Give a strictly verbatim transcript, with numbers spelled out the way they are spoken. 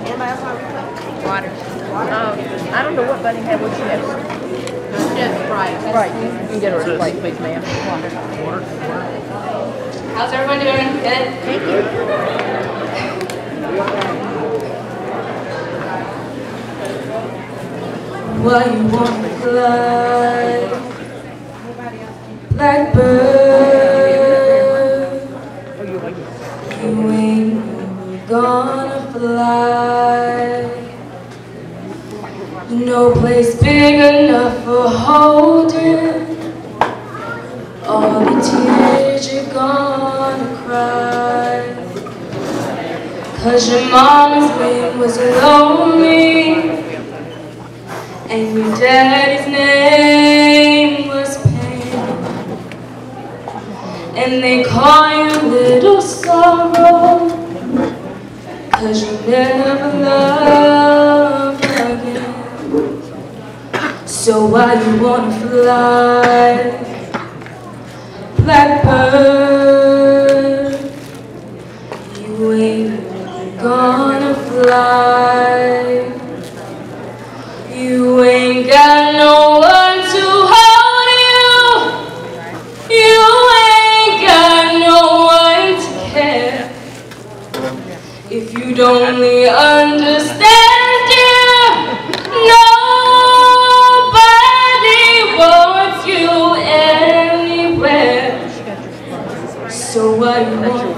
Water. Um, I don't know what Bunny had. What she had? Just Sprite. Sprite. You can get her a Sprite, please, ma'am. Water. Water. How's everyone doing? Good? Thank you. Why you wanna fly, blackbird? You ain't gonna fly. No place big enough for holding all the tears you're gonna cry. 'Cause your mama's name was lonely and your daddy's name was Pain, and they call you Little Sorrow, 'cause you never loved again. So why you wanna fly, blackbird? You ain't gonna fly. You ain't got no one to hold you. You ain't got no one to care. If you'd only understand, dear, nobody wants you anywhere. So why you want